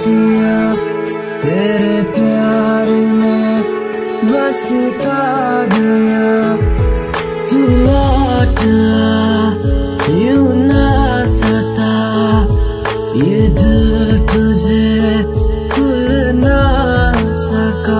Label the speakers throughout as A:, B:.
A: जिया तेरे प्यार में बसता गया। तू लौट आ यूं ना सता, ये दिल तुझे भूल ना सका।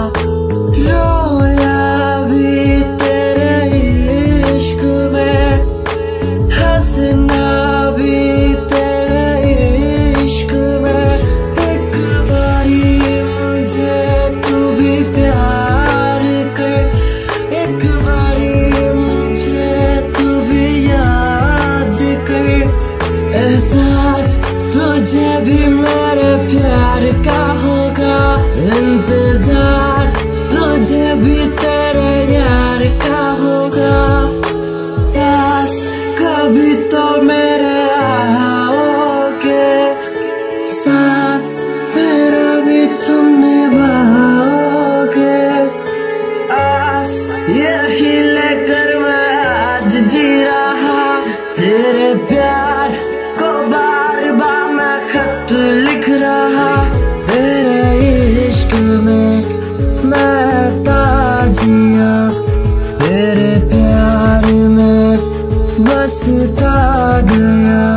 A: रोया भी तेरे इश्क में, हंसना भी तेरे इश्क में। एक बारी मुझे तू भी प्यार कर, एक बारी मुझे तू भी याद कर। एहसास तुझे भी मेरे प्यार का होगा, इंतजार तुझे भी तेरे यार का होगा। पास कभी तो मेरे आओगे, साथ मेरा भी तुम निभाओगे। आस यही लेकर मैं आज जी रहा, तेरे प्यार को बार बार मैं खत लिख रहा। तेरे इश्क में मैं ताजिया, तेरे प्यार में बसता गया।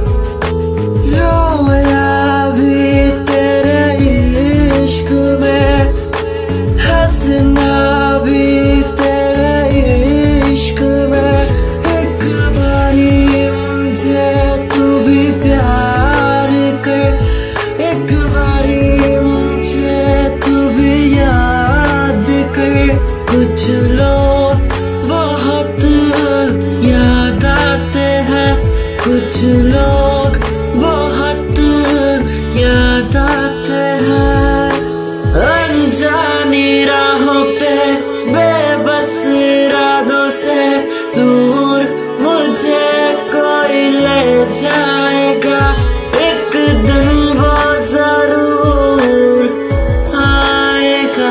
A: रोया भी तेरे इश्क में, हंसना भी तेरे इश्क में। एक बारी मुझे तू भी प्यार कर, एक बारी मुझे तू भी याद कर। कुछ लोग बहुत याद आते हैं, कुछ लोग बहुत याद आते हैं। अनजानी राहों पे बेबस इरादों से दूर मुझे कोई ले जाएगा। एक दिन वो जरूर आएगा।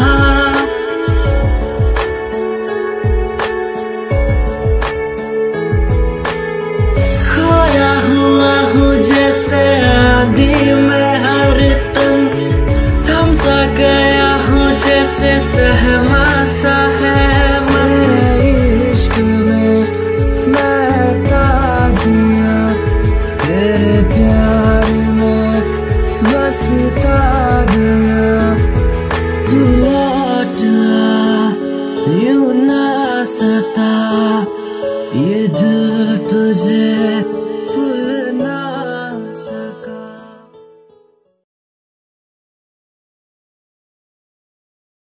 A: खोया हुआ हूँ जैसे आंधी में हर तन, थम सा गया हूँ जैसे सहमा सा है मन। मेरे इश्क में मैं ताजिया, तेरे प्यार में बसता गया। तू लौट आ यूं ना सता, ये दिल तुझे